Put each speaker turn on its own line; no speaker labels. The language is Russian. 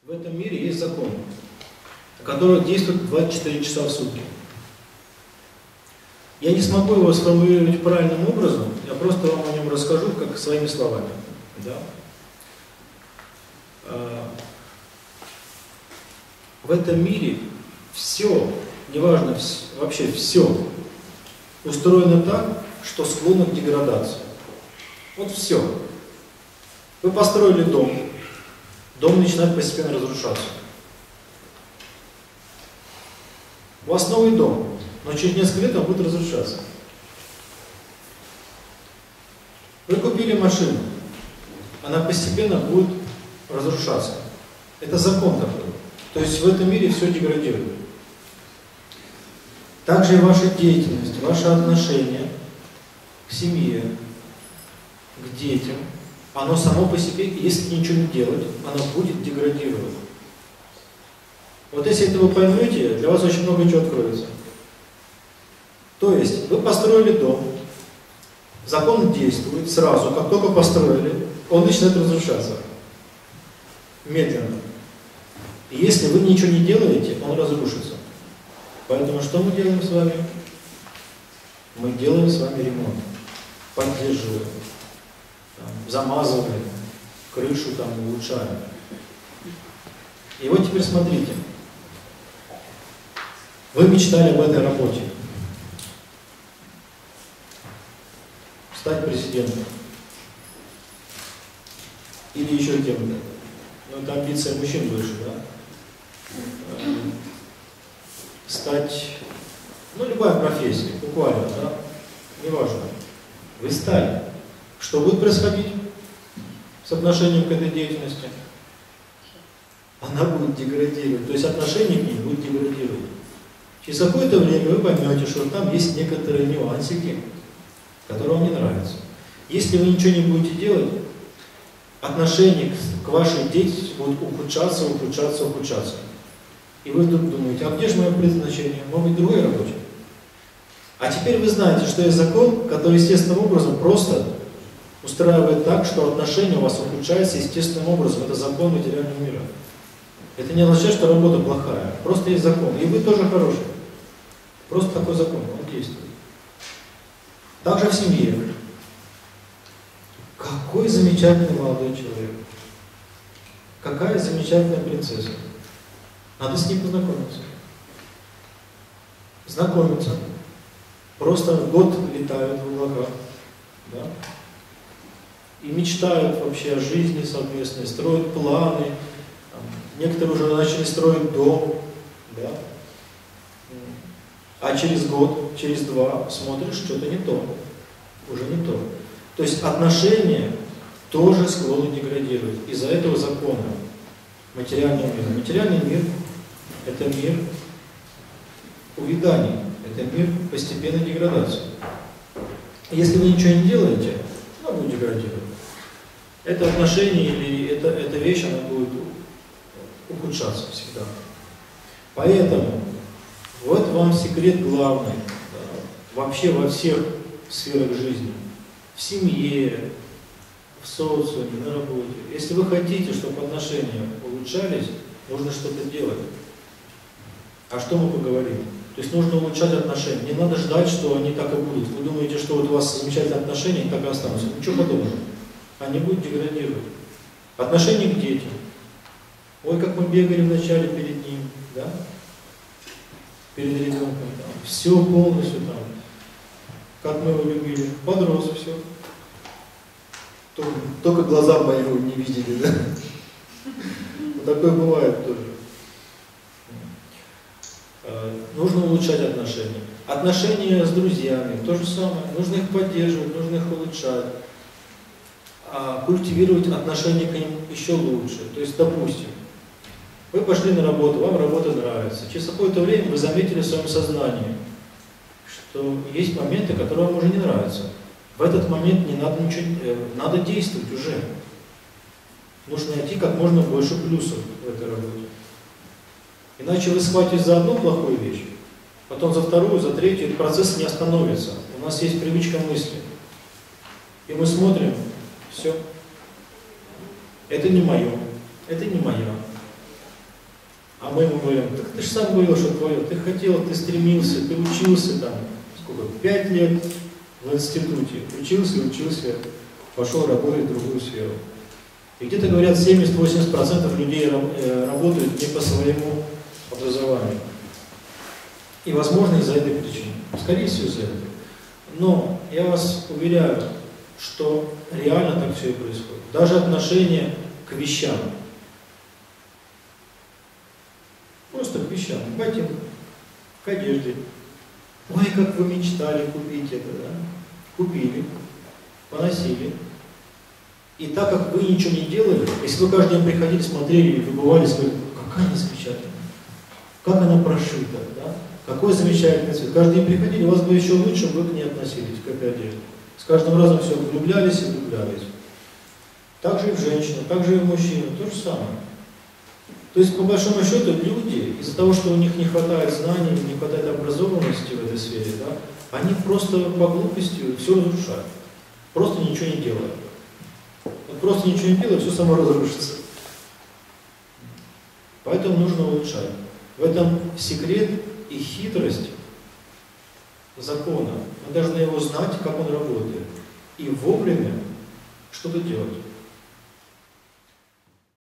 В этом мире есть закон, который действует 24 часа в сутки. Я не смогу его сформулировать правильным образом, я просто вам о нем расскажу, как своими словами. Да? В этом мире все, неважно, вообще все, устроено так, что склонно к деградации. Вот все. Вы построили дом, дом начинает постепенно разрушаться. У вас новый дом, но через несколько лет он будет разрушаться. Вы купили машину, она постепенно будет разрушаться. Это закон такой. То есть в этом мире все деградирует. Также и ваша деятельность, ваше отношение к семье, к детям, оно само по себе, если ничего не делать, оно будет деградировать. Вот если это вы поймете, для вас очень много чего откроется. То есть вы построили дом, закон действует сразу, как только построили, он начинает разрушаться. Медленно. И если вы ничего не делаете, он разрушится. Поэтому что мы делаем с вами? Мы делаем с вами ремонт, поддерживаем, замазываем, крышу там улучшаем. И вот теперь смотрите. Вы мечтали об этой работе. Стать президентом. Или еще кем-то. Но это амбиция мужчин больше, да? Стать, любая профессия, буквально, да? Неважно. Вы стали. Что будет происходить с отношением к этой деятельности? Она будет деградировать. То есть отношение к ней будет деградировать. Через какое-то время вы поймете, что там есть некоторые нюансики, которые вам не нравятся. Если вы ничего не будете делать, отношение к вашей деятельности будет ухудшаться, ухудшаться, ухудшаться. И вы тут думаете, а где же мое предназначение? Может быть, другой рабочий? А теперь вы знаете, что есть закон, который естественным образом просто устраивает так, что отношения у вас ухудшаются естественным образом. Это закон материального мира. Это не означает, что работа плохая. Просто есть закон. И вы тоже хороший. Просто такой закон, он действует. Также в семье. Какой замечательный молодой человек. Какая замечательная принцесса. Надо с ним познакомиться. Знакомиться. Просто год летают в облаках. Да? И мечтают вообще о жизни совместной, строят планы. Некоторые уже начали строить дом. Да? А через год, через два смотришь, что-то не то. Уже не то. То есть отношения тоже склонны деградировать из-за этого закона материального мира. Материальный мир – это мир увяданий, это мир постепенной деградации. Если вы ничего не делаете, оно будет деградировать. Это отношение или эта вещь, она будет ухудшаться всегда. Поэтому вот вам секрет главный, да, вообще во всех сферах жизни. В семье, в социуме, на работе. Если вы хотите, чтобы отношения улучшались, нужно что-то делать. А что мы поговорим? То есть нужно улучшать отношения. Не надо ждать, что они так и будут. Вы думаете, что вот у вас замечательные отношения, они так и останутся. Ничего подобного. Они будут деградировать. Отношения к детям. Ой, как мы бегали вначале перед ним, да? Перед ребенком. Там. Все полностью там. Как мы его любили. Подрос, все. Только глаза мои его не видели, да? Вот такое бывает тоже. Нужно улучшать отношения. Отношения с друзьями, то же самое. Нужно их поддерживать, нужно их улучшать. Культивировать отношения к ним еще лучше. То есть, допустим, вы пошли на работу, вам работа нравится. Через какое-то время вы заметили в своем сознании, что есть моменты, которые вам уже не нравятся. В этот момент не надо ничего, надо действовать уже. Нужно найти как можно больше плюсов в этой работе. Иначе вы схватитесь за одну плохую вещь, потом за вторую, за третью, этот процесс не остановится. У нас есть привычка мысли. И мы смотрим, все. Это не мое, это не моя. А мы ему говорим: так ты же сам говорил, что твое, ты хотел, ты стремился, ты учился там, сколько, 5 лет в институте, учился, пошел работать в другую сферу. И где-то говорят, 70-80% людей работают не по своему образованию. И возможно из-за этой причины, скорее всего из-за этого. Но я вас уверяю, что реально так все и происходит. Даже отношение к вещам. Просто к вещам, к ботинкам, к одежде. Ой, как вы мечтали купить это, да? Купили, поносили. И так как вы ничего не делали, если вы каждый день приходили, смотрели, любовались, говорили: какая она замечательная, как она прошита, да? Какой замечательный цвет. Каждый день приходили, у вас бы еще лучше, вы к ней относились, к этой одежде. С каждым разом все влюблялись и влюблялись. Так же и в женщину, так же и в мужчину, то же самое. То есть, по большому счету, люди, из-за того, что у них не хватает знаний, не хватает образованности в этой сфере, да, они просто по глупости все разрушают. Просто ничего не делают. Вот просто ничего не делают, все само разрушится. Поэтому нужно улучшать. В этом секрет и хитрость закона. Мы должны его знать, как он работает. И вовремя что-то делать.